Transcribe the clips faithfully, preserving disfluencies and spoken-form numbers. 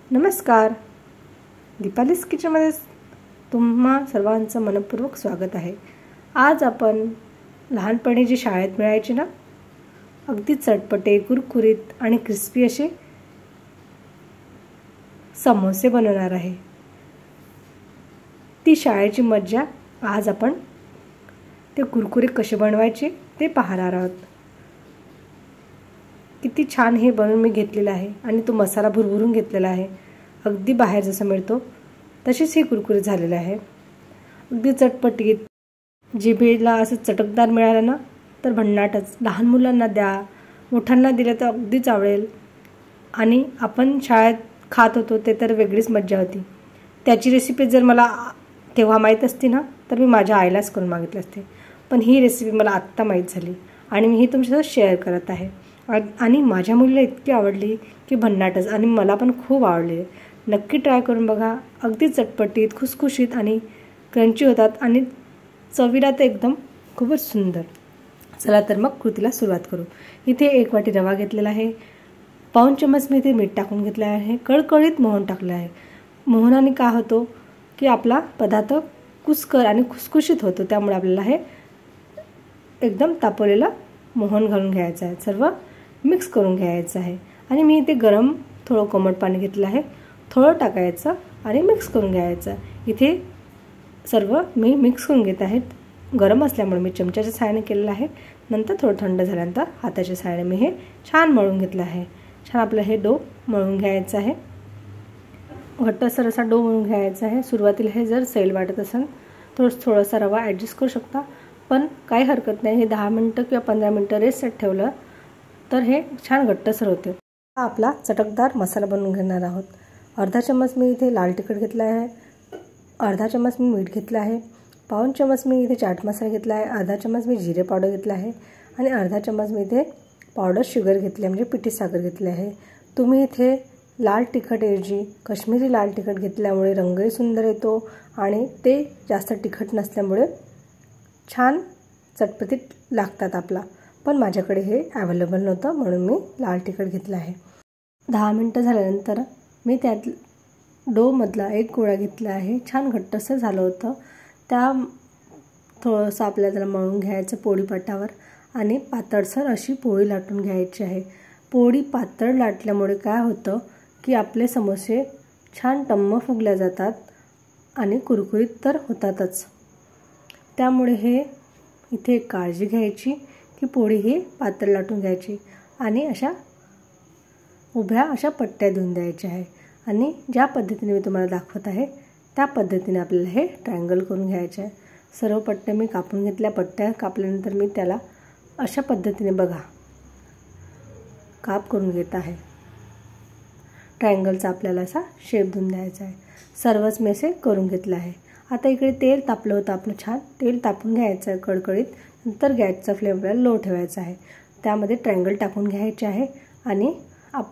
नमस्कार, दीपालीस किचनमध्ये तुम्हा सर्वांचं मनपूर्वक स्वागत आहे। आज आपण लहानपणी जी शाळेत मिळायची ना, अगदी चटपटे, कुरकुरीत आणि क्रिस्पी असे समोसे बनवणार आहे। ती शाळेची मज्जा आज आपण ते कुरकुरे कसे बनवायचे ते पाहणार आहोत। किती छान हे बनवून मी घेतलेला आहे आणि तो मसाला भुरभुरून घेतलेला आहे। अगदी बाहेर जसा मिळतो तसेच हे कुरकुरे झालेले आहे। अगदी चटपटीत, जिभेला असं चटकदार मिळालं ना तर भन्नाटच। लहान मुलांना द्या, मोठ्यांना दिलं तर अगदीच आवडेल। आणि आपण शाळेत खात होतो ते तर वेगळीच मज्जा होती। त्याची रेसिपी जर मला तेव्हा माहीत असती ना तर मी माझ्या आईलाच करून मागितली असते, पण ही रेसिपी मला आत्ता माहीत झाली आणि मी ही तुमच्यासोबत शेअर करत आहे। आणि माझ्या मुलीला इतकी आवडली की भन्नाटच, आणि मला पण खूप आवडली। नक्की ट्राय करून बघा। अगदी चटपटीत, खुसखुशीत आणि क्रंची होतात आणि चवीला तर एकदम खूपच सुंदर। चला तर मग कृतीला सुरुवात करू। इथे एक वाटी रवा घेतलेला आहे, पाऊण चम्मच मी इथे मीठ टाकून घेतलं आहे, कळकळीत मोहन टाकलं आहे। मोहनाने काय होतो की आपला पदार्थ कुसकर आणि खुसखुशीत होतो, त्यामुळे आपल्याला हे एकदम तापवलेलं मोहन घालून घ्यायचं आहे। सर्व मिक्स करून घ्यायचं आहे आणि मी इथे गरम थोडं कोमट पाणी घेतलं आहे, थोडं टाकायचं आणि मिक्स करून घ्यायचं। इथे सर्व मी मिक्स करून घेत आहेत। गरम असल्यामुळे मी चमच्याच्या सहाय्याने केलेलं आहे। नंतर थोडं थंड झाल्यानंतर हाताच्या सहाय्याने मी हे छान मळून घेतलं आहे। छान आपलं हे डो मळून घ्यायचं आहे। घट्टसर असा डो मळून घ्यायचा आहे। सुरुवातीला हे जर सैल वाटत असेल तर थोडासा रवा ॲडजस्ट करू शकता, पण काही हरकत नाही। हे दहा मिनटं किंवा पंधरा मिनटं रेस्टसाठी ठेवलं तर हे छान घट्टसर होते। हा आपला चटकदार मसाला बनवून घेणार आहोत। अर्धा चम्मच मी इथे लाल तिखट घेतला आहे, अर्धा चम्मच मी मीठ घेतला आहे, पाऊण चम्मच मी इथे चाट मसाला घेतला आहे, अर्धा चम्मच मी जिरे पावडर घेतला आहे आणि अर्धा चम्मच मी इथे पावडर शुगर घेतली आहे, म्हणजे पिठी साखर घेतली आहे। तुम्ही इथे लाल तिखटऐवजी काश्मीरी लाल तिखट घेतल्यामुळे रंगही सुंदर येतो आणि ते जास्त तिखट नसल्यामुळे छान चटपटीत लागतात आपला। पण माझ्याकडे हे अवेलेबल नव्हतं म्हणून मी लाल तिखट घेतलं आहे। दहा मिनटं झाल्यानंतर मी त्यात डोमधला एक गोळा घेतला आहे। छान घट्टसर झालं होतं, त्या थोडंसं आपल्याला त्याला मळून घ्यायचं पोळीपाटावर आणि पातळसर अशी पोळी लाटून घ्यायची आहे। पोळी पातळ लाटल्यामुळे काय होतं की आपले समोसे छान टम्म फुगल्या जातात आणि कुरकुरीत तर होतातच। त्यामुळे हे इथे काळजी घ्यायची की पोळी ही पातळ लाटून घ्यायची आणि अशा उभ्या अशा पट्ट्या देऊन द्यायच्या आहे। आणि ज्या पद्धतीने मी तुम्हाला दाखवत आहे त्या पद्धतीने आपल्याला हे ट्रायंगल करून घ्यायचे आहे। सर्व पट्ट्या मी कापून घेतल्या। पट्ट्या कापल्यानंतर मी त्याला अशा पद्धतीने बघा काप करून घेत आहे। ट्रायंगलचा आपल्याला असा शेप देऊन द्यायचा आहे। सर्वच मी असे करून घेतलं आहे। आता इकडे तेल तापलं होतं आपलं, छान तेल तापून घ्यायचं आहे कडकडीत। नंतर गॅसचा फ्लेम आपल्याला लो ठेवायचा आहे। त्यामध्ये ट्रायंगल टाकून घ्यायचे आहे आणि आप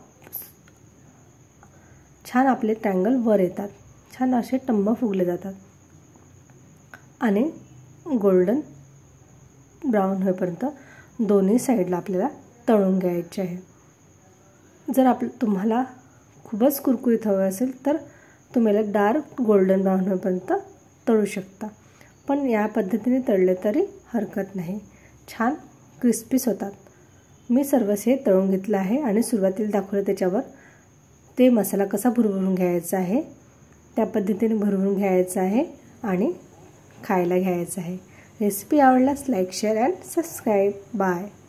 छान आपले ट्रायंगल वर येतात, छान असे टम्म फुगले जातात आणि गोल्डन ब्राऊन होईपर्यंत दोन्ही साईडला आपल्याला तळून घ्यायचे आहे। जर आप तुम्हाला खूपच कुरकुरीत हवं असेल तर तुम्हाला डार्क गोल्डन ब्राऊन होईपर्यंत तळू शकता, पण या पद्धतीने तळले तरी हरकत नाही, छान क्रिस्पीस होतात। मी सर्वच हे तळून घेतलं आहे आणि सुरुवातीला दाखवलं त्याच्यावर ते मसाला कसा भुरभुरून घ्यायचा आहे त्या पद्धतीने भरभरून घ्यायचा आहे आणि खायला घ्यायचं आहे। रेसिपी आवडल्यास like, share and subscribe. Bye.